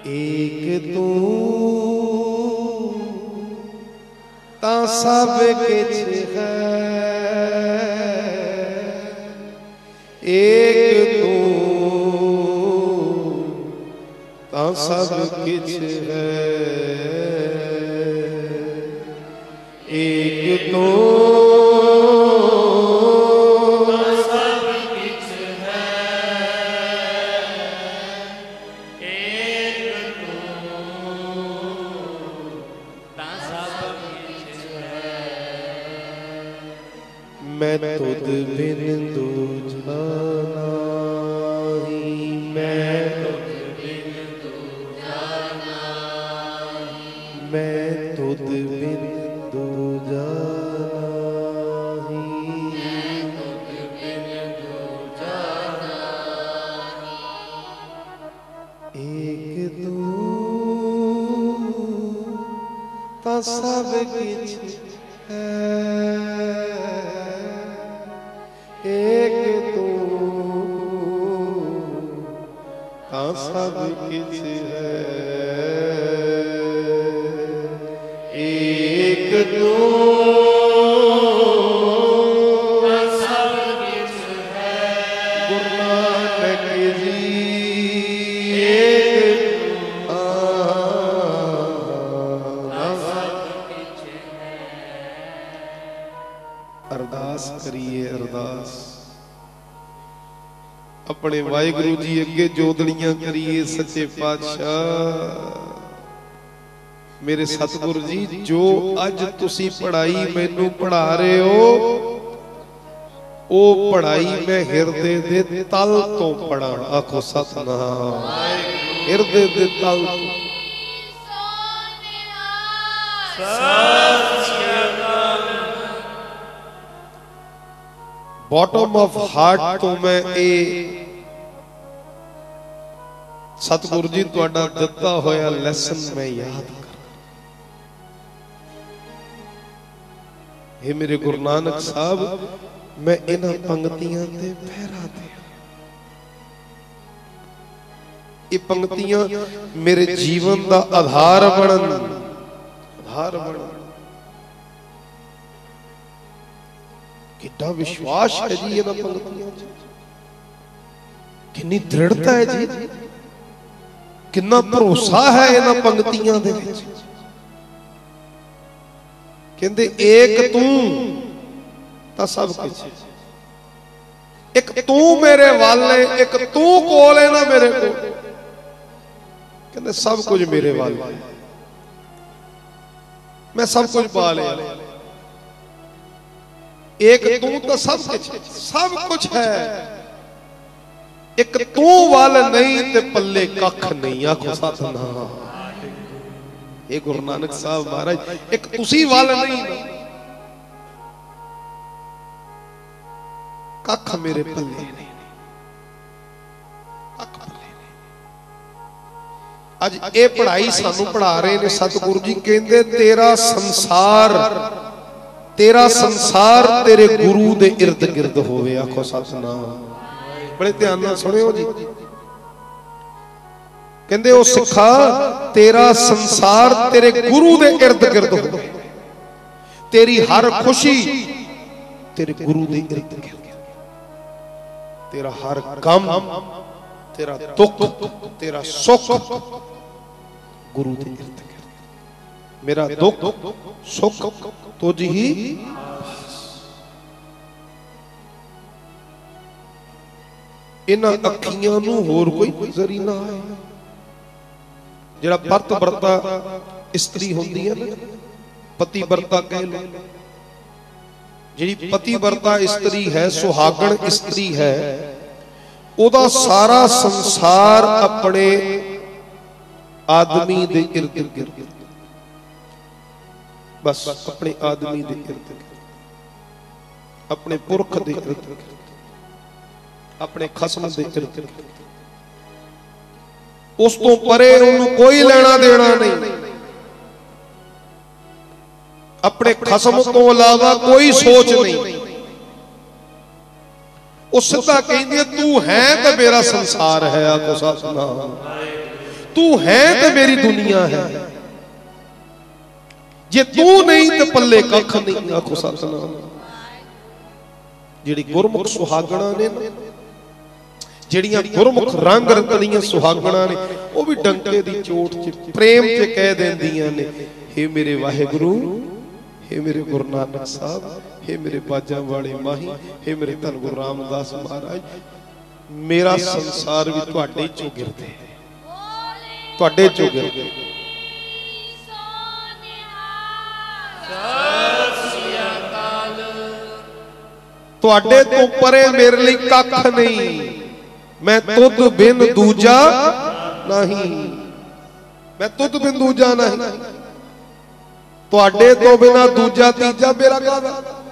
एक तू ता सब किछ है, एक तू ता सब किछ है, एक तू मैं तुद बिन दूजा नाही, मैं तुद बिन दूजा नाही, मैं तुद बिन दूजा नाही, मैं तुद बिन दूजा नाही, एक तू ता सब किछ है, एक तू ता सब किछ है, एक तू ता सब किछ है, गुरु नानक जी एक ता सब किछ है। अरदास करिए, अरदास अपने वाहिगुरु जी अगे जोदड़ियां करिए। सच्चे पातशाह मेरे सतगुरु जी, जो अज तुसी पढ़ाई मैनू पढ़ा रहे हो, ओ पढ़ाई मैं हिरदे दे तल तो पढ़ा। आखो सतनाम, हिरदे दे तल बॉटम ऑफ हार्ट तो मैं ए सतगुरु जी तुहाडा दिता होया लैसन मैं याद कर। हे मेरे गुरु नानक साहब, मैं इन्हां पंक्तियां ते पहरा दे। ये पंक्तियां मेरे जीवन का आधार बनन, आधार बनन। कितना विश्वास है जी इन्हां पंक्तियां च, कितनी दृढ़ता है जी, कितना भरोसा है इन्हां पंक्तियां दे विच। कहंदे एक तू तां सब कुछ, एक तू मेरे वाले, एक तू कोल है ना मेरे को, कहंदे सब कुछ मेरे वाले, मैं सब कुछ पा लिया। एक तू तो सब कुछ है, एक तू वाल नहीं ते पल्ले कख नहीं। आखो सतनाम। ये गुरु नानक साहब महाराज, एक तुसी वाल नहीं, कख मेरे पल्ले नहीं, कख पल्ले नहीं। अज ये पढ़ाई सानू पढ़ा रहे ने सतगुरु जी, कहंदे तेरा संसार तेरे गुरु दे इर्द गिर्द होवे। आखो सतनाम। बड़े ध्यान नाल सुनियो जी। कहंदे ओ सिखा, तेरा संसार तेरे गुरु दे इर्द गिर्द होवे, तेरी हर खुशी तेरे गुरु दे इर्द गिर्द, तेरा हर गम, तेरा दुख, तेरा सुख गुरु दे इर्द गिर्द। मेरा दुख सुख तुझ ही, इन्हां अखियां नूं होर कोई नजर ही ना आए। जिहड़ा पत वरता इस्त्री होंदी है ना, पति वरता कह लो, जिहड़ी पति वरता इस्त्री है, सुहागण इस्त्री है, ओदा सारा संसार अपने आदमी दे इर्द गिर्द, बस अपने आदमी दे इर्द गिर्द, अपने पुरख दे इर्द गिर्द, अपने खसम दे इर्द गिर्द। उस तो परे उन्हें कोई लेना देना नहीं, अपने खसम तो अलावा कोई सोच नहीं। वो सीधा कहती है तू है तो मेरा संसार है। आखो सतनाम। तू है तो मेरी दुनिया है, जे तू नहीं तो पल्ले कख नहीं। आखो सतनाम। जिहड़ी गुरमुख सुहागणा ने ना, ਜਿਹੜੀਆਂ ਗੁਰਮੁਖ रंग रतनियां सुहागणा ने, वो भी डंके दी चोट च प्रेम च कह देंदियां ने, हे मेरे वाहिगुरु, हे मेरे गुरु नानक साहब, हे मेरे बाजा वाले माही, हे मेरे धन गुरु रामदास महाराज, मेरा संसार भी तुहाडे चों गिरदे, तुहाडे चों गिरदे। तुहाडे तो परे मेरे लिए कख नहीं, मैं तुद बिन दूजा नहीं, मैं तुद बिन दूजा नहीं। तुहाडे तो बिना दूजा तीजा मेरा कादा।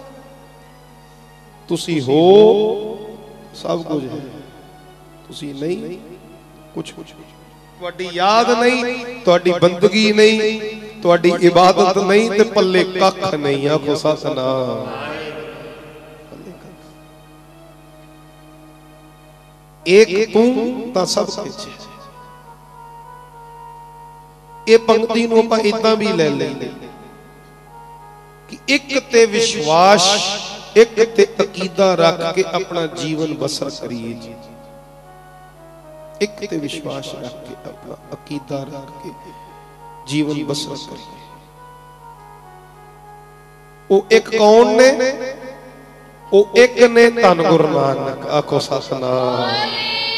तुसी हो सब कुछ है, तुसी नहीं कुछ। तुहाडी याद नहीं, तुहाडी बंदगी नहीं, तुहाडी इबादत नहीं, ते पल्ले कख नहीं। आखो सतनाम। एक तू तां सब कुछ। ये पंक्ति नूं आपां इदां भी ले लेंगे कि एक ते विश्वास, एक ते अकीदा रख के अपना जीवन बसर करिए जी। एक ते विश्वास रख के अपना अकीदा रख के जीवन बसर करिए। वो एक कौन ने? वो एक ने धन गुरु नानक। आखो सतनाम।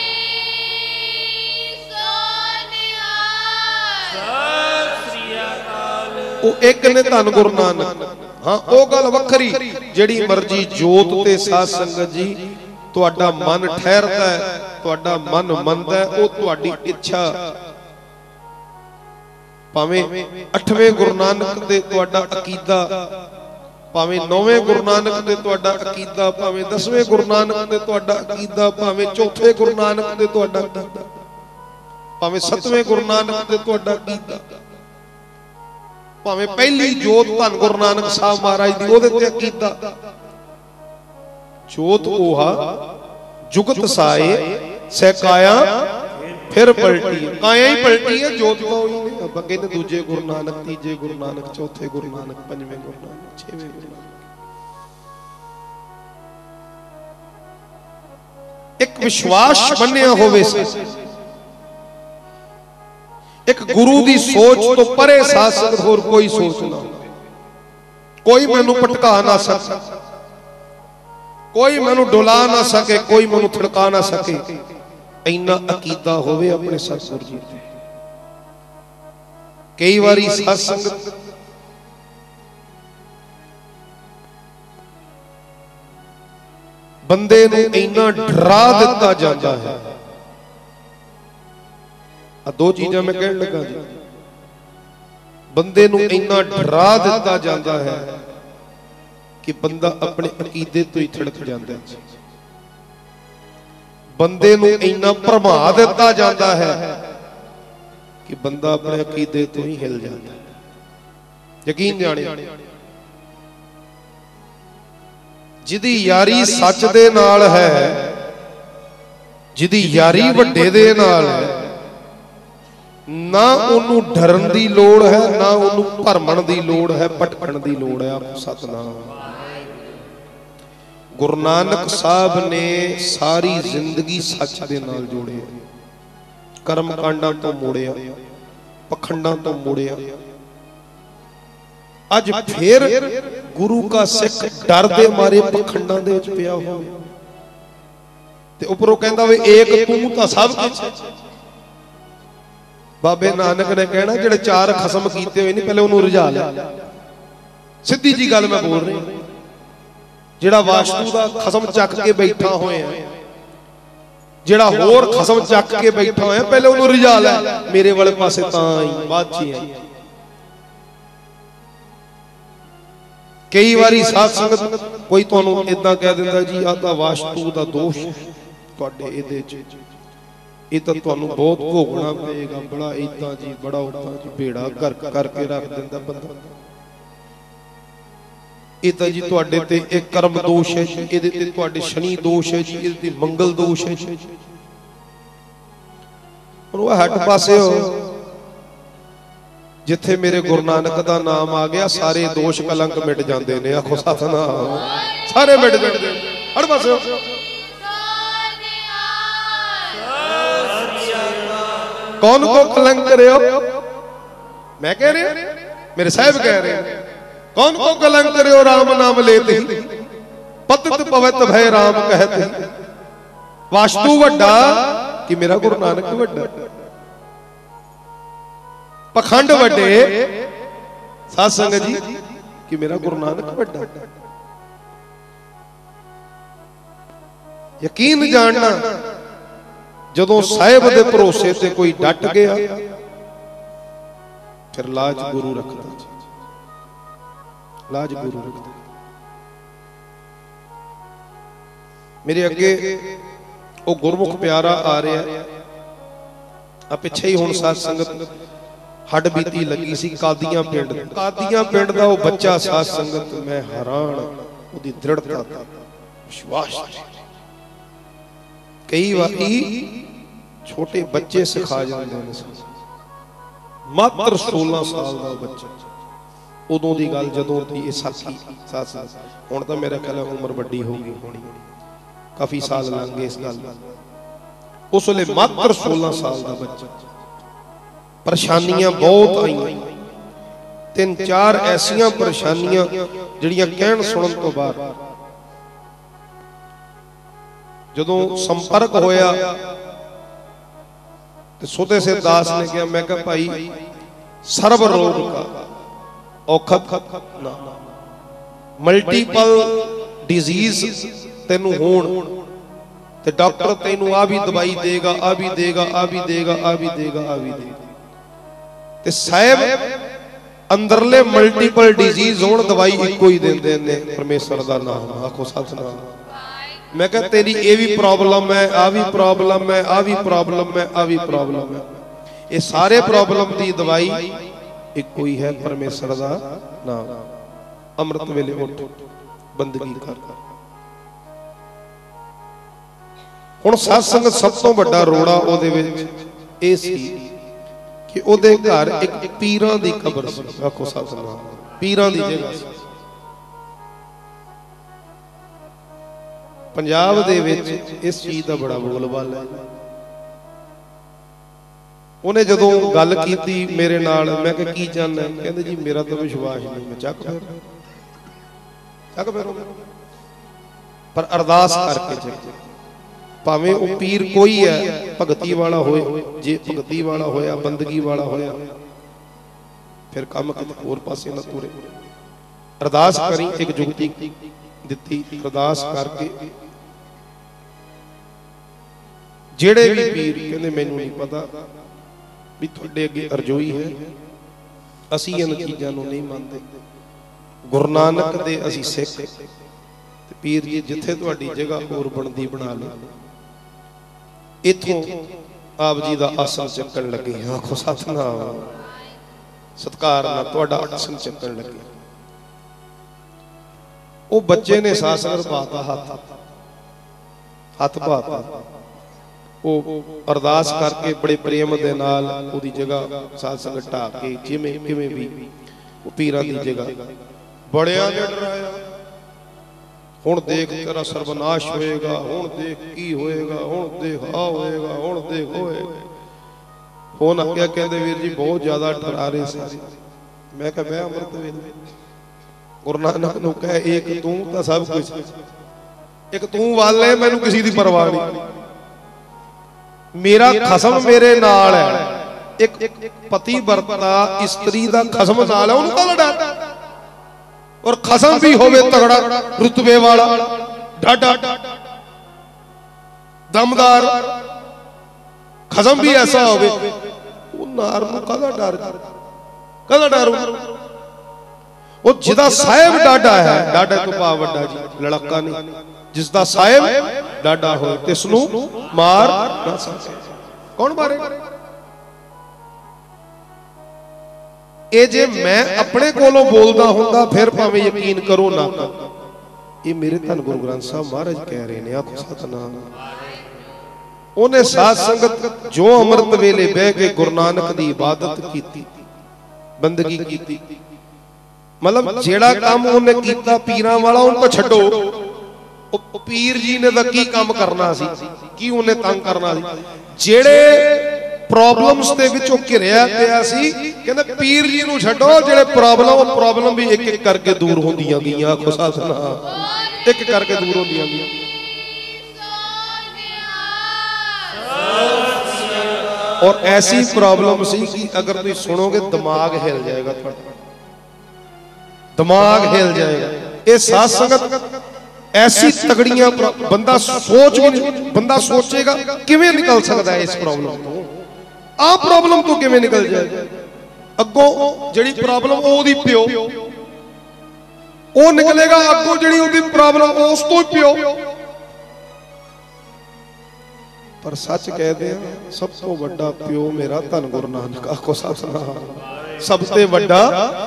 वो एक ने धन गुरु नानक। हाँ, वो गल वखरी जिहड़ी मर्जी जोत ते साध संगत जी तुहाडा मन ठहरदा है, तुहाडा मन मनदा है, वो तुहाडी इच्छा। भावें 8वें गुरु नानक दे तुहाडा अकीदा, भावें 9वें गुरु नानक दे तुहाडा अकीदा, भावें 10वें गुरु नानक दे तुहाडा अकीदा, भावें 4थे गुरु नानक दे तुहाडा अकीदा, भावें 7वें गुरु नानक दे तुहाडा अकीदा, भावें पहली जोत धन गुरु नानक साहब महाराज दी ओहदे ते अकीदा। जोत ओहा जुगत साए सहकाया फिर पलटी। काया ही पलटी है, जोत तो ही नहीं। अब कहते दूजे गुरु नानक, तीजे गुरु नानक, चौथे गुरु नानक, पंजवें गुरु नानक, 6वें गुरु नानक। एक विश्वास बनिया होवे, एक गुरु दी सोच तो परे साध संगत होर कोई सोच ना हो। कोई मैनू भटका ना सके, कोई मैनू डुला ना सके, कोई मैनू थड़का ना सके। इन्ना अकीदा होवे अपने सतगुर जी ते। कई बारी साध संगत बंदे नू इन्ना डरा दिता जाता है। दो चीज़ां मैं कहण लगा जी। बंदे नू इन्ना डरा दिता जाता है कि बंदा अपने अकीदे तो ही थिड़क जाता है। बंदे नू इन्ना भरमा दिता जाता है कि बंदा अपने अकीदे तो ही हिल जाता है। यकीन जाने जिदी यारी सच दे नाल है, जिदी यारी वड्डे दे नाल है, ना उन्नू डरन दी लोड़ है, ना उन्नू भरमण दी लोड़ है, भटकण दी लोड़ है। आप सतनाम। गुरु नानक साहब ने सारी जिंदगी सच दे नाल जोड़े, कर्म कांडां तो मोड़िया, पखंडां तो मोड़िया। अज फिर गुरु का सिख डर दे मारे पखंडां दे विच पिया हो ते उपरों कहंदा वे एक तू तां सब कुछ। बाबे नानक ने कहना जिहड़े चार खसम कीते हुए नहीं पहले उन्होंने रिझा लिया। सीधी जी गल मैं बोल रही। जिहड़ा वास्तु दा खसम चक के बैठा होए है, जिहड़ा होर खसम चक के बैठा होए पहले उन्होंने रिझा लिया। मेरे वाले पासे तां आई बाद च आई। कई बारी साध संगत कोई तुहानू इदां कह दिंदा जी आ तां वास्तु दा दोष तुहाडे इहदे च, ये तो तुहानू बहुत भोगना पएगा, बड़ा इदां जी बड़ा उदां जी भेड़ा कर करके रख दिंदा बंदा। ये तो जी तुहाडे ते एक कर्म दोष है जी, इहदे ते तुहाडे शनि दोष है जी, इहदे ते मंगल दोष है जी। हट पासे हो जिथे मेरे गुरु नानक दा नाम आ गया सारे दोष कलंक मिट जाते ने। आखो सतनाम, सारे मिट जाते। हट पासे हो। कौन को कलंक करे हो? मैं कह रही, मेरे साहब कह रहे हैं। कौन को कलंक करे हो? राम नाम लेते पतित पवित भय राम कहते। वास्तु वड्डा कि मेरा गुरु नानक वड्डा, पखंड वड्डे साध संगत जी कि मेरा गुरु नानक वड्डा। यकीन जानना जदों साहिब दे भरोसे ते कोई डट गया फिर लाज गुरु रखदा, लाज गुरु रखदा। मेरे अगे वो गुरमुख प्यारा आ रहा है। आ पिछे ही हुण साध संगत हड बीती लगी सी कादियां पिंड, कादियां पिंड दा वो बच्चा साध संगत मैं हैरान उहदी दृढ़ता विश्वास। कई वारी छोटे बच्चे सिखा जाते हैं। मात्र 16 साल का बच्चा, उदों की गल जदों दी साखी साथ साथ हुण तां मेरा ख्याल उम्र वड्डी हो गई होनी, काफी साल लंघ गए इस गल। उस वेले मात्र 16 साल का बच्चा, परेशानियां बहुत आई, 3-4 ऐसियां परेशानियां जिहड़ियां कहण सुनन तो बाद जदों संपर्क होया तो सोते से दास ने कहा, मैं कहा भाई सर्व रोग का औखत ना, मल्टीपल डिजीज तेनू होण ते डॉक्टर तेनू आ भी दवाई देगा, आ भी देगा, आ भी देगा, आ भी देगा, आ भी देगा। ते साहब अंदरले मल्टीपल डिजीज होण दवाई इको ही देंदे ने, परमेश्वर दा नाम। आखो सतनाम। मैं कहा तेरी ये भी प्रॉब्लम है, आ भी प्रॉब्लम है, आ भी प्रॉब्लम है, आ भी प्रॉब्लम है। ये सारे प्रॉब्लम की दवाई इको ही है, परमेश्वर दा नाम। अमृत वेले उठ बंदगी कर। हुण साध संगत सब तो बड़ा रोड़ा ओदे विच ए सी कि ओदे घर एक पीरां दी कब्र सी। आखो सतनाम। पीरां दी जगह सी। पंजाब दे विच इस चीज का बड़ा बोलबाला है। उन्हें जदों गल कीती मेरे नाल, मैं कहा की चाहना? कहंदे जी मेरा तो विश्वास नहीं। मैं चक फिर पर अरदास करके चक, भावें वो पीर कोई है, भगती वाला होए, जे भगती वाला होया, बंदगी वाला होया, फिर काम किते होर पासे ना तुरे। अरदास करी, एक जुगती दिती, अरदास करके जेड़े भी पीर कहंदे मैनूं नहीं पता भी तुहाडे अगे अरजोई है, असीं इन्हां चीज़ां नूं नहीं मनदे, गुरु नानक दे असीं सिख, ते पीर जी जिथे तुहाडी जगह होर बनदी बना लो। इथों आप जी दा आसन चक्कण लगे। आखो सतनाम। सत्कार नाल तुहाडा आसन चक्कण लगे। वो बच्चे ने सासर पाता, हाथ पाता, वो अरदास करके बड़े प्रेम दे नाल ओदी जगह साध संगत ढा के जिवें किवें भी वो पीरां दी जगह बड़िया ने डराया। हुण देख तेरा सर्वनाश होएगा, हुण देख की होएगा, हुण देख आ होएगा, हुण देख होएगा। फोन आ गया, कहंदे वीर जी बहुत ज्यादा डरा रहे सी। मैं कहा मैं अमृत वेले गुरु नानक नूं कह, एक तू तां सब कुछ, एक तू वाले, मैनूं किसी दी परवाह नहीं। मेरा खसम मेरे नाल है। एक पति वर्ता स्त्री दा खसम नाल है, उहनूं काहदा डर? और खसम भी होवे तगड़ा, रुतबे वाला, ढाडा दमदार, खसम भी ऐसा होवे, वो नार नूं काहदा डर? काहदा डर? वो जिदा साहिब डाडा है, डाडा तो भाव वड्डा जी, लड़का नहीं, जिसदा साहिब डाडा हो तिसनूं मार ना सके। कौन मारेगा? ये जे मैं अपने कोलों बोलदा हुंदा फिर भावें यकीन करो ना करो। ये मेरे धन गुरु ग्रंथ साहब महाराज कह रहे हैं। आखो सतनाम। ਉਹਨੇ ਸਾਧ ਸੰਗਤ ਜੋ ਅੰਮ੍ਰਿਤ ਵੇਲੇ ਬਹਿ ਕੇ ਗੁਰੂ ਨਾਨਕ ਦੀ ਇਬਾਦਤ ਕੀਤੀ, ਬੰਦਗੀ ਕੀਤੀ। मतलब जेड़ा काम ਉਹਨੇ ਕੀਤਾ ਪੀਰਾਂ ਵਾਲਾ ਉਹਨੂੰ ਤਾਂ ਛੱਡੋ, ਉਹ ਪੀਰ ਜੀ ਨੇ ਤਾਂ ਕੀ ਕੰਮ ਕਰਨਾ ਸੀ, ਕੀ ਉਹਨੇ ਤੰਗ ਕਰਨਾ ਸੀ। ਜਿਹੜੇ ਪ੍ਰੋਬਲਮਸ ਦੇ ਵਿੱਚ ਉਹ ਘਿਰਿਆ ਪਿਆ ਸੀ, ਕਹਿੰਦੇ ਪੀਰ ਜੀ ਨੂੰ ਛੱਡੋ, ਜਿਹੜੇ ਪ੍ਰੋਬਲਮ ਵੀ ਇੱਕ ਇੱਕ ਕਰਕੇ ਦੂਰ ਹੁੰਦੀਆਂ ਗਈਆਂ। ਆਖੋ ਸਤਿਨਾਮ। ਇੱਕ ਕਰਕੇ ਦੂਰ ਹੁੰਦੀਆਂ ਗਈਆਂ। और ऐसी प्रॉब्लम सी कि अगर तुम सुनोगे दिमाग हिल जाएगा, दिमाग हिल जाएगा। ये साध संगत ऐसी तगड़ियां बंदा सोच भी, बंदा सोचेगा किवें निकल सकता है इस प्रॉब्लम तो, आ प्रॉब्लम तो किवें निकल जाए। अगों जिहड़ी प्रॉब्लम ओदी प्यो ओ निकलेगा, अगों जिहड़ी ओदी प्रॉब्लम उस तो प्यो। पर सच कहते हैं सब तो वड्डा प्यो मेरा धन गुरु नानक। आखो सतनाम। सबसे वड्डा,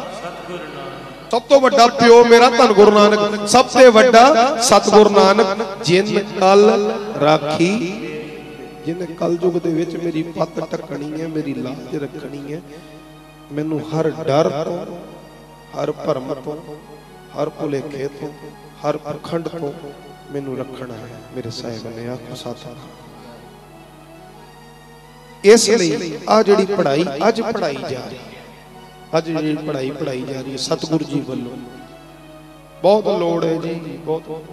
सब तो वड्डा प्यो मेरा धन गुरु नानक, सबसे वड्डा सतगुरु नानक। जिन कल राखी, जिन कल युग दे विच मेरी पत ढकनी है, मेरी लाज रखनी है, मैनू हर डर तो, हर भरम तो, हर भुलेखे तो, हर पखंड तो मैनू रखना है मेरे साहिब ने। आखो सतनाम। इसलिए आ जिहड़ी पढ़ाई अज पढ़ाई जा रही है, अज जिहड़ी पढ़ाई पढ़ाई जा रही है सतगुरु जी वालों, बहुत लोड़ है जी, बहुत।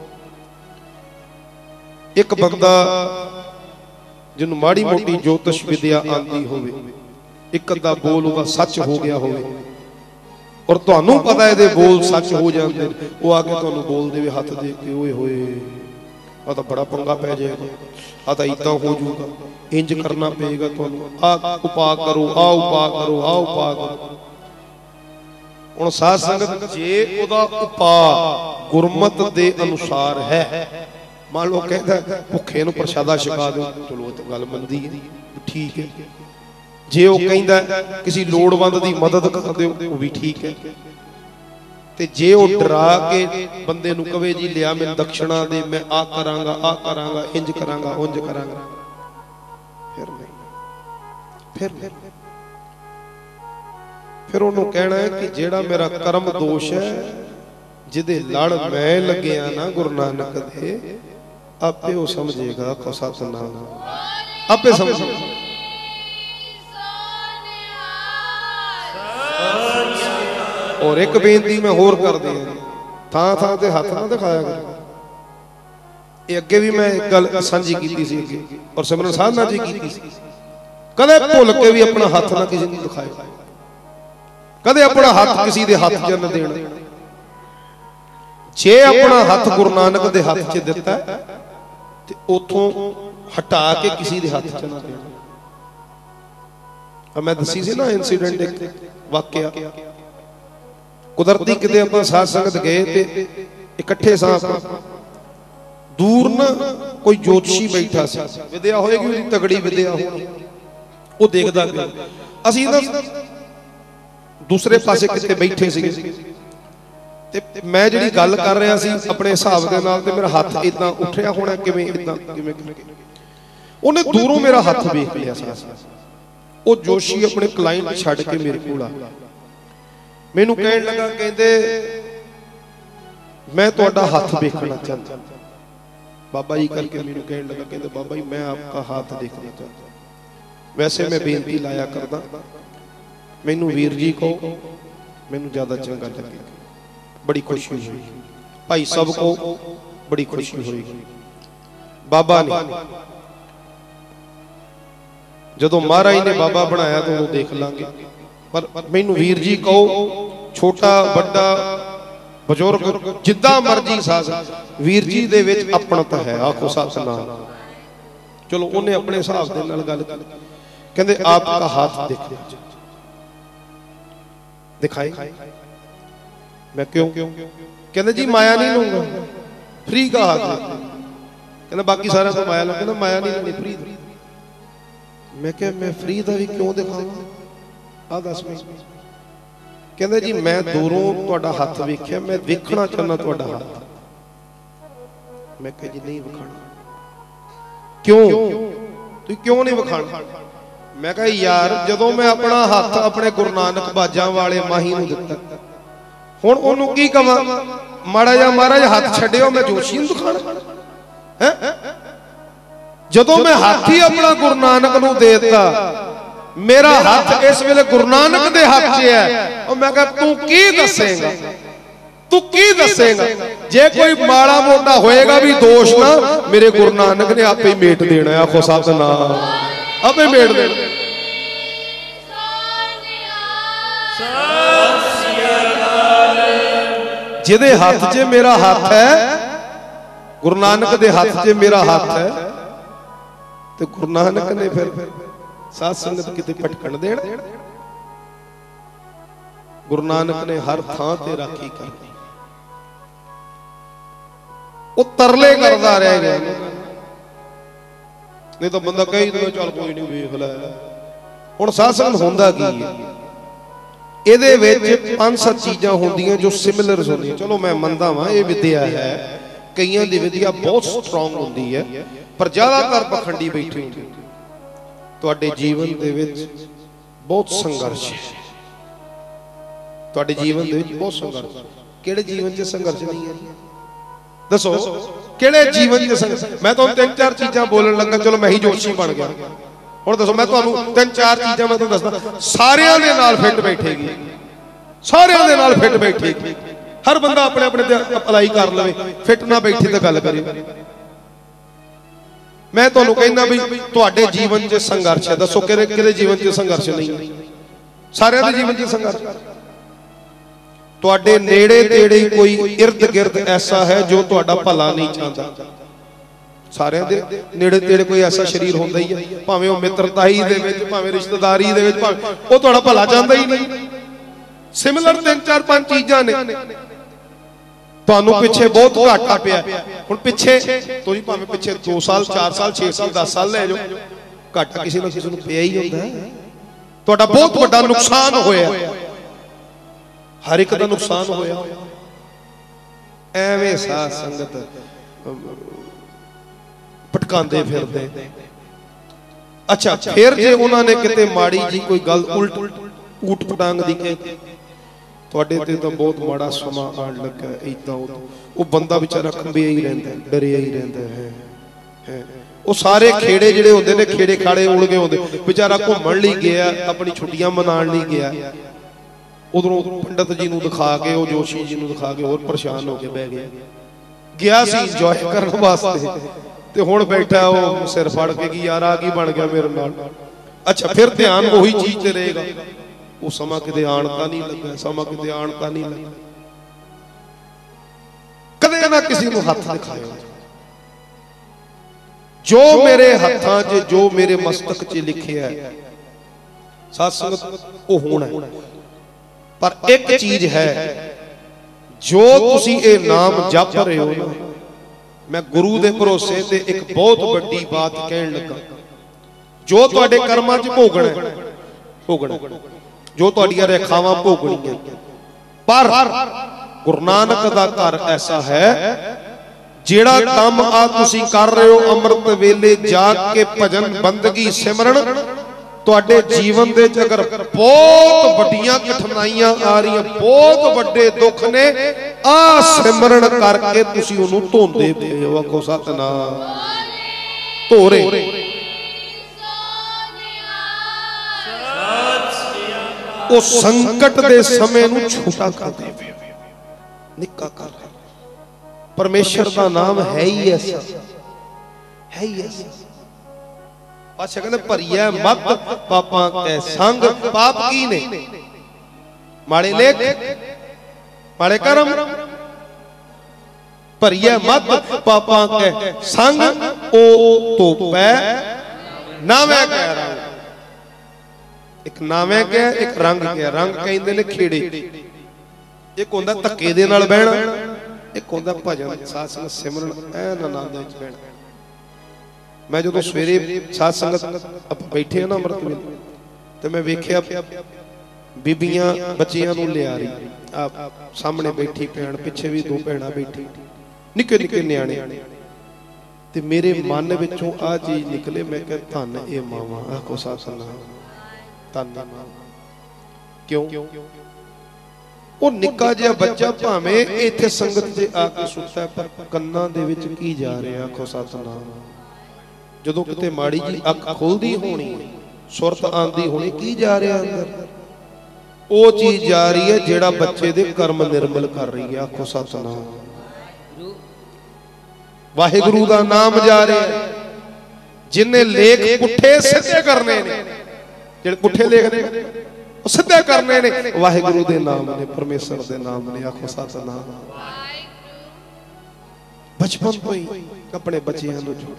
एक बंदा जिन्होंने माड़ी मोटी ज्योतिष विद्या आती होवे, एक अद्धा बोल उहदा सच हो गया होवे, और तुहानू पता है बोल सच हो जाते, वो आके तुहानू बोल देवे हाथ दे के, ओए होए आ तां बड़ा पंगा पै जाएगा, आ तां इदां हो जाऊगा, इंज करना पेगा तुहानू, आ उपाय करो, आ उपाय करो, आ उपाय करो। हुण साध संगत जे ओदा उपाय गुरमत दे अनुसार है, मान लो कहदा भुखे नूं प्रसादा छका दो, चलो तो गल मंदी है, ठीक है। जे वो कहंदा किसी लोड़वंद दी मदद कर दो, वो भी ठीक है। ते जे वो डरा के बंदे नूं कवे जी लिया मैं दक्षिणा दे, मैं आ करांगा, इंज करांगा, उंज करांगा, फिर नहीं, फिर उन्होंने कहना है कि जेड़ा मेरा कर्म दोष है, जिदे लड़ मैं लग्या ना गुरु नानक दे, आपे वो समझेगा। को सतनाम। आपे समझेगा। और एक बेनती मैं होर कर दी, थां थां ते हथ ना दिखाया कर। ये अगे भी मैं एक गल सांझी कीती सी और सिमरन साधना जी कीती सी, कदे भुल के भी अपना हाथ ना किसी को दिखाया, कदे अपना हाथ किसी दे हाथ च न देना। जे अपना हाथ गुरु नानक दे हाथ च दिता ते उथों हटा के किसी दे हाथ च न देना। मैं दसी सी ना इंसीडेंट, एक वाकया, कुदरती किते आपां साध संगत गए ते इकट्ठे सां, दूर ना कोई ज्योतिषी बैठा सी, विद्या होएगी उसदी तगड़ी विद्या होगी, वो देखदा पिया। असीं ना दूसरे पासे किते बैठे सीगे ते मैं जिहड़ी गल कर रहा सी अपने हिसाब दे नाल, ते मेरा हाथ इदां उठिया होना, किवें इदां किवें, उहने दूरों मेरा हाथ वेख लिया सा। वो जोशी अपने क्लाइंट छड्ड के मेरे कोल आ गया, मैनू कहन लगा, कहंदे मैं तुहाडा हाथ देखना चाहता। बाबा जी करके मैनू कहन लगा, कहंदे बाबा जी मैं आपका हाथ देखना चाहता, वैसे मैं बेनती लाया करदा, मैनू वीर जी को, मैनू ज्यादा चंगा लगे। बड़ी खुशी हुई, भाई सब को बड़ी खुशी हुई। बाबा ने जदों महाराज ने बाबा बनाया तो वो देख लांगे, पर मैनू वीर जी कहो, छोटा बड़ा बजुर्ग जिद्दां मर्जी साज, वीर जी दे विच अपनत है। आखो सतनाम। चलो उन्हें अपने हिसाब दे नाल गल की, कहंदे आपका हाथ देखो, दिखाए। मैं क्यों? कहंदे जी माया नहीं लूंगा, फ्री का हाथ। कहंदे बाकी सारे तो माया लो, कहंदा माया नहीं लेनी, फ्री। मैं क्या मैं फ्री दा भी क्यों दिखावां? आ दस में कहंदे जी मैं दूरों तुहाडा हाथ वेखिया, मैं वेखना चाहना तुहाडा हाथ। मैं कह जी नहीं विखाना। क्यों? तू क्यों नहीं विखाना? मैं कहा यार जदों मैं अपना हथ अपने गुरु नानक बाजां वाले माही नूं दिता, हुण ओनूं की कवां? माड़ा जा महाराज हथ छड्डिओ, मैं जोशी नूं दिखाना है? जदों मैं हाथ ही अपना गुरु नानक नूं दे दिता, मेरा हाथ इस वेले गुरु नानक दे हाथ च है, और मैं कहा तू की दसेगा? तू की दसेगा? जे कोई माड़ा मोटा होएगा भी दोष ना, मेरे गुरु नानक ने आपे ही मेट देना। आखो सतनाम, आपे मेट देना। जिहदे हाथ च मेरा हाथ है, गुरु नानक दे हाथ च मेरा हाथ है, तो गुरु नानक ने फिर साध संगत किते भटकण देना? गुरु नानक ने हर थां ते राखी करनी। वो तरले करता रह गया, नहीं तो बंदा कही दे चल कोई नहीं वेख लै। हुण साध संगत हुंदा की है? ਇਹਦੇ ਵਿੱਚ 5-7 ਚੀਜ਼ਾਂ ਹੁੰਦੀਆਂ ਜੋ ਸਿਮਿਲਰਸ ਹੁੰਦੀਆਂ। ਚਲੋ ਮੈਂ ਮੰਨਦਾ ਵਾਂ ਇਹ ਵਿਦਿਆ ਹੈ, ਕਈਆਂ ਦੀ ਵਿਦਿਆ ਬਹੁਤ ਸਟਰੋਂਗ ਹੁੰਦੀ ਹੈ, ਪਰ ਜ਼ਿਆਦਾਤਰ ਪਖੰਡੀ ਬੈਠੇ ਹੁੰਦੇ। ਤੁਹਾਡੇ ਜੀਵਨ ਦੇ ਵਿੱਚ ਬਹੁਤ ਸੰਘਰਸ਼ ਹੈ, ਤੁਹਾਡੇ ਜੀਵਨ ਦੇ ਵਿੱਚ ਬਹੁਤ ਸੰਘਰਸ਼। ਕਿਹੜੇ ਜੀਵਨ 'ਚ ਸੰਘਰਸ਼ ਨਹੀਂ ਹੈ? ਦੱਸੋ ਕਿਹੜੇ ਜੀਵਨ 'ਚ ਸੰਘਰਸ਼? ਮੈਂ ਤੁਹਾਨੂੰ 3-4 ਚੀਜ਼ਾਂ ਬੋਲਣ ਲੱਗਾ, ਚਲੋ ਮੈਂ ਹੀ ਜੋਸ਼ੀ ਬਣ ਗਿਆ। ਹੁਣ ਦੱਸੋ ਮੈਂ ਤੁਹਾਨੂੰ 3-4 ਚੀਜ਼ਾਂ ਮੈਂ ਤੁਹਾਨੂੰ ਦੱਸਦਾ, ਸਾਰਿਆਂ ਦੇ ਨਾਲ ਫਿੱਟ ਬੈਠੇਗੀ, ਸਾਰਿਆਂ ਦੇ ਨਾਲ ਫਿੱਟ ਬੈਠੇਗੀ। ਹਰ ਬੰਦਾ ਆਪਣੇ ਆਪਣੇ ਤੇ ਅਪਲਾਈ ਕਰ ਲਵੇ, ਫਿੱਟ ਨਾ ਬੈਠੇ ਤਾਂ ਗੱਲ ਕਰੇ। ਮੈਂ ਤੁਹਾਨੂੰ ਕਹਿੰਦਾ ਵੀ ਤੁਹਾਡੇ ਜੀਵਨ 'ਚ ਸੰਘਰਸ਼ ਹੈ, ਦੱਸੋ ਕਿਹਦੇ ਕਿਹਦੇ ਜੀਵਨ 'ਚ ਸੰਘਰਸ਼ ਨਹੀਂ? ਸਾਰਿਆਂ ਦੇ ਜੀਵਨ 'ਚ ਸੰਘਰਸ਼। ਤੁਹਾਡੇ ਨੇੜੇ ਤੇੜੇ ਕੋਈ ਇਰਦ ਗਿਰਦ ਐਸਾ ਹੈ ਜੋ ਤੁਹਾਡਾ ਭਲਾ ਨਹੀਂ ਚਾਹੁੰਦਾ। ਸਾਰਿਆਂ ਦੇ ਨੇੜੇ ਤੇੜੇ ਕੋਈ ਐਸਾ ਸ਼ਰੀਰ ਹੁੰਦਾ ਹੀ ਹੈ, ਭਾਵੇਂ ਉਹ ਮਿੱਤਰਤਾਈ ਦੇ ਵਿੱਚ, ਭਾਵੇਂ ਰਿਸ਼ਤੇਦਾਰੀ ਦੇ ਵਿੱਚ, ਭਾਵੇਂ ਉਹ ਤੁਹਾਡਾ ਭਲਾ ਚਾਹੁੰਦਾ ਹੀ ਨਹੀਂ। ਸਿਮਿਲਰ 3-4-5 ਚੀਜ਼ਾਂ ਨੇ। ਤੁਹਾਨੂੰ ਪਿੱਛੇ ਬਹੁਤ ਘਾਟਾ ਪਿਆ। ਹੁਣ ਪਿੱਛੇ ਤੁਸੀਂ ਭਾਵੇਂ ਪਿੱਛੇ 2 ਸਾਲ 4 ਸਾਲ 6 ਸਾਲ 10 ਸਾਲ ਲੈ ਜਾਓ, ਘਾਟਾ ਕਿਸੇ ਨਾ ਕਿਸੇ ਨੂੰ ਪਿਆ ਹੀ ਹੁੰਦਾ ਹੈ। ਤੁਹਾਡਾ ਬਹੁਤ ਵੱਡਾ ਨੁਕਸਾਨ ਹੋਇਆ, ਹਰ ਇੱਕ ਦਾ ਨੁਕਸਾਨ ਹੋਇਆ। ਐਵੇਂ ਸਾਧ ਸੰਗਤ ਭਟਕਾਉਂਦੇ ਫਿਰਦੇ। ਅੱਛਾ ਫਿਰ ਜੇ ਉਹਨਾਂ ਨੇ ਕਿਤੇ ਮਾੜੀ ਜੀ ਕੋਈ ਗੱਲ ਉਲਟ ਊਟ ਪਟਾਂਗ ਦੀ ਕਹੇ, ਤੁਹਾਡੇ ਤੇ ਤਾਂ ਬਹੁਤ ਮਾੜਾ ਸਮਾਂ ਆਉਣ ਲੱਗਾ। ਏਦਾਂ ਉਹ ਬੰਦਾ ਵਿਚਾਰਾ ਖੰਬਿਆ ਹੀ ਰਹਿੰਦਾ, ਡਰਿਆ ਹੀ ਰਹਿੰਦਾ ਹੈ। ਉਹ ਸਾਰੇ ਖੇੜੇ ਜਿਹੜੇ ਹੁੰਦੇ ਨੇ, ਖੇੜੇ ਖਾੜੇ ਉਲ ਗਏ ਹੁੰਦੇ, ਵਿਚਾਰਾ ਘੁੰਮਣ ਲਈ ਗਿਆ, ਆਪਣੀ ਛੁੱਟੀਆਂ ਮਨਾਉਣ ਲਈ ਗਿਆ। ਉਧਰੋਂ ਪੰਡਤ ਜੀ ਨੂੰ ਦਿਖਾ ਕੇ, ਉਹ ਜੋਸ਼ੀ ਜੀ ਨੂੰ ਦਿਖਾ ਕੇ ਹੋਰ ਪਰੇਸ਼ਾਨ ਹੋ ਕੇ ਬਹਿ ਗਿਆ। ਗਿਆ ਸੀ ਇੰਜੋਏ ਕਰਨ ਵਾਸਤੇ, ਤੇ ਹੁਣ ਬੈਠਾ ਉਹ ਸਿਰ ਫੜ ਕੇ ਕਿ ਯਾਰ ਆ ਕੀ ਬਣ ਗਿਆ ਮੇਰੇ ਨਾਲ। ਅੱਛਾ ਫਿਰ ਧਿਆਨ ਉਹੀ ਚੀਜ਼ ਤੇ ਰਹੇਗਾ। ਉਹ ਸਮਾਂ ਕਿਤੇ ਆਣ ਤਾਂ ਨਹੀਂ ਲੱਗਾ, ਸਮਾਂ ਕਿਤੇ ਆਣ ਤਾਂ ਨਹੀਂ ਲੱਗਾ। ਕਦੇ ਨਾ ਕਿਸੇ ਨੂੰ ਹੱਥ ਦਿਖਾਇਓ। ਜੋ ਮੇਰੇ ਹੱਥਾਂ 'ਚ, ਜੋ ਮੇਰੇ ਮਸਤਕ 'ਚ ਲਿਖਿਆ ਹੈ ਸਾਧ ਸੰਗਤ, ਉਹ ਹੋਣਾ। ਪਰ ਇੱਕ ਚੀਜ਼ ਹੈ, ਜੋ ਤੁਸੀਂ ਇਹ ਨਾਮ ਜਪ ਰਹੇ ਹੋ ਨਾ, मैं गुरु दे भरोसे ते एक बहुत बड़ी बात कहन लगा। जो तुहाडे कर्मां च भोगना भोगना, जो तुहाडीआं रेखावां भोगणीआं, पर गुरु नानक दा घर ऐसा है, जिहड़ा काम आ तुसीं कर रहे हो, अमृत वेले जाग के भजन बंदगी सिमरन, तुहाडे जीवन दे च अगर बहुत वड्डियां कठिनाइयां आ रही, बहुत वड्डे दुख ने, आ सिमरन करके तुसीं उहनूं धोंदे पए हो। आखो सतनाम। धोरे ओ संकट दे समय नूं छोटा करदे पए, निक्का कर। परमेश्वर दा नाम है ही ऐसा, है ही ऐसा। पातशाह कहंदे भरिया मत पापां कै संग, पाप की ने? माड़े लेख, माड़े कर्म। भरिया मत पापां कै संग, ओ धोपै नावे कै रंग। एक नावे कै, एक रंग कै। रंग कहंदे ने खेड़े, एक हुंदा धक्के दे नाल बहना, एक हुंदा भजन साध संगत सिमरन ऐन आनंद विच बहना। मैं जो सवेरे साध संगत बैठे ना अमृत वेले, तो मैं वेख्या बीबियां बच्चियां नूं लिया रही, आप सामने बैठी भैन, पिछे भी 2 भैणां बैठी, निक्के निक्के न्याणे। ते मेरे मन विचों आ चीज निकले, मैं कह धन ए मावा। आखो सतनाम, धन मावा। क्यों? वो निक्का जिहा बच्चा भावें इत्थे संगत च आके सुता है, पर कन्नां दे विच की जा रहा? आखो सतनाम। जदों किते माड़ी जी अख खुलदी होनी, सुरत आंदी होनी, की जा रहा अंदर? वो चीज जा रही है जेड़ा बच्चे दे कर्म निर्मल कर रही है। आखो सतनाम। वाहिगुरु दा नाम जा रहा है। जिन्हें लेख पुठे सीधे करने ने, जेड़े पुठे लेख ने सीधे करने ने, वाहिगुरु दे नाम ने, परमेश्वर दे नाम ने। आखो सतनाम। बचपन तो ही अपने बच्चियां नूं जोड़,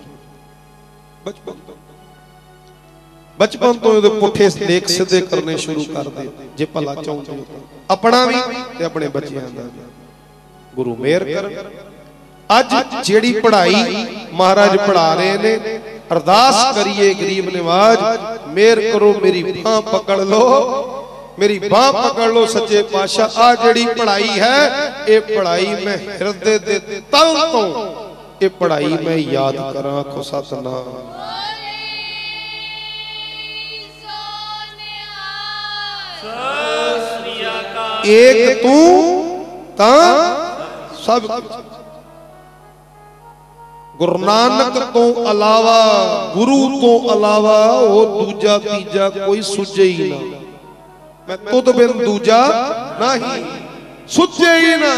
बचपन तो पुठे लेख सीधे करने शुरू कर दे जे भला चाहते हो, अपना भी ते अपने बच्चियां दा। गुरु मेहर कर। अज जेड़ी पढ़ाई महाराज पढ़ा रहे ने, अरदास करिए गरीब निवाज, मेहर करो, मेरी बांह पकड़ लो, मेरी बांह पकड़ लो सच्चे पातशाह। आ जेड़ी पढ़ाई है, ये पढ़ाई मैं हृदय दे तल तो ये पढ़ाई मैं याद करा। आखो सतनाम। एक तू ता सब। गुरु नानक तो अलावा, गुरु तो अलावा वो दूजा तीजा कोई सुझे ही ना। मैं तुद बिन दूजा नहीं, सुझे ही ना,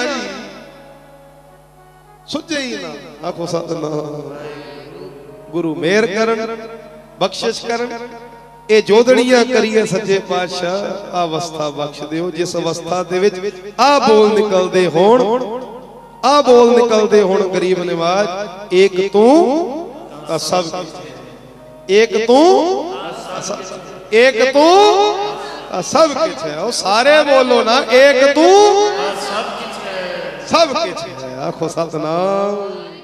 सुझे ही ना। आखो सतनाम। गुरु मेहर करन, बख्शिश करन। ये जोदड़ियां करिए सच्चे पातशाह, अवस्था बख्श दिओ जिस अवस्था दे विच आ बोल निकलदे होण, आ बोल निकलदे होण गरीब निवाज। एक तू सब, एक तू, एक तू सब कुछ है। वो सारे बोलो ना, एक तू सब कुछ है। आखो सतनाम।